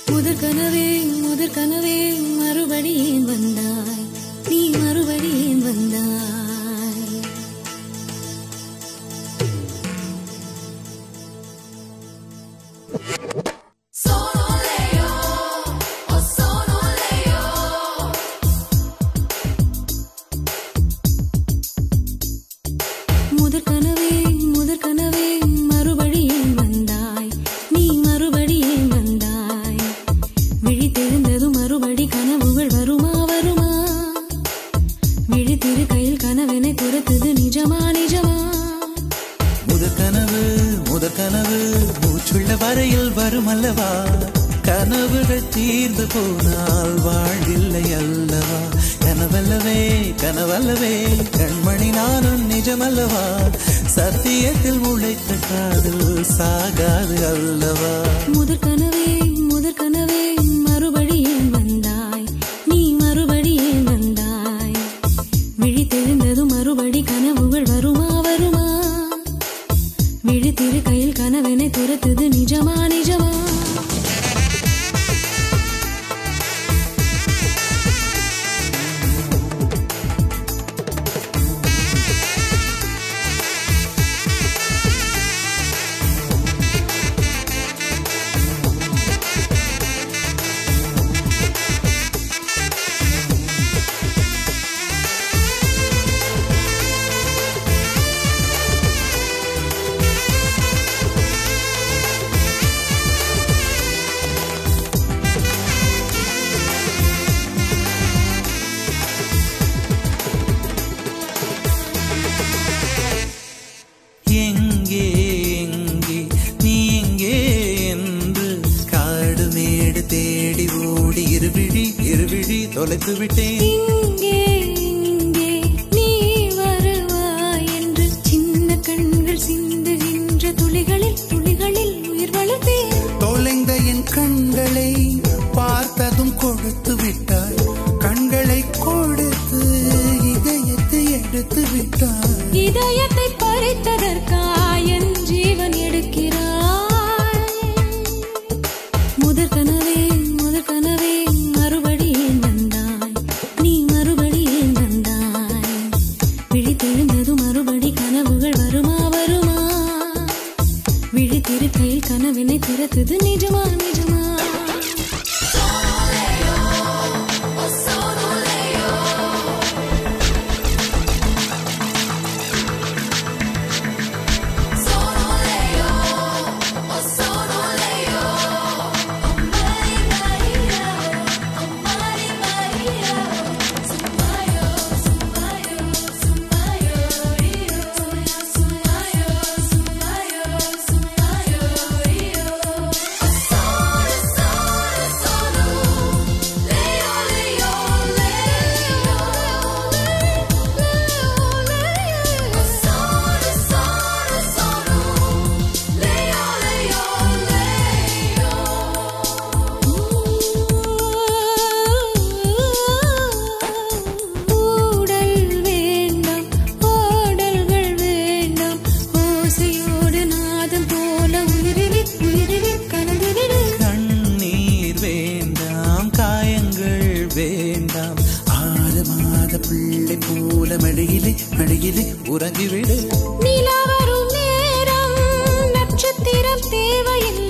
முதற் கனவே மறுபடியும் வந்தாய், நீ மறுபடியும் வந்தாய். முதற் கனவே மறுபடியும் வந்தாய், நீ மறுபடியும் வந்தாய். விழித்தெழுந்ததும் மறுபடி கனவுகள் வருமா வருமா? விழித்திரு கையில் கனவெனை துரத்துது நிஜமா நிஜமா? முதற் கனவு மூச்சுள்ள வரையில் வரும் அல்லவா? கனவுகள் தீர்ந்து போனால் வாழ்வில்லை அல்லவா? கனவல்லவே கண்மணி நானும் நிஜமல்லவா? சத்தியத்தில் முளைத்த காதல் சாகாது அல்லவா? முதற் கனவே மறுபடியும் வந்தாய், நீ மறுபடியும் வந்தாய். விழித்தெழுந்ததும் மறுபடி கனவுகள் வருமா வருமா? விழித்திரு கையில் கனவெனை துரத்துது நிஜமா நிஜமா? தொலைத்து விட்டேன். இங்கே நீ வருவாய் என்று சின்ன கண்கள் சிந்துகின்ற துளிகளில் உயிர் வளர்த்தேன். தொலைந்த என் கண்களை பார்த்ததும் கொடுத்து விட்டாய். கண்களை கொடுத்து இதயத்தை எடுத்து விட்டாய். இதயத்தை பறித்ததற்காய் என் ஜீவன் எடுக்கிறாய். முதற் கனவே மறுபடியும் வந்தாய், நீ மறுபடியும் வந்தாய். விழித்தெழுந்ததும் மறுபடி கனவுகள் வருமா வருமா? விழித்திரு கையில் கனவினை திறத்துது நிஜமா நிஜமா? பிள்ளை போல மடியிலே உறங்கிவிடு. நிலா வரும் நேரம் நட்சத்திரம் தேவையில்லை.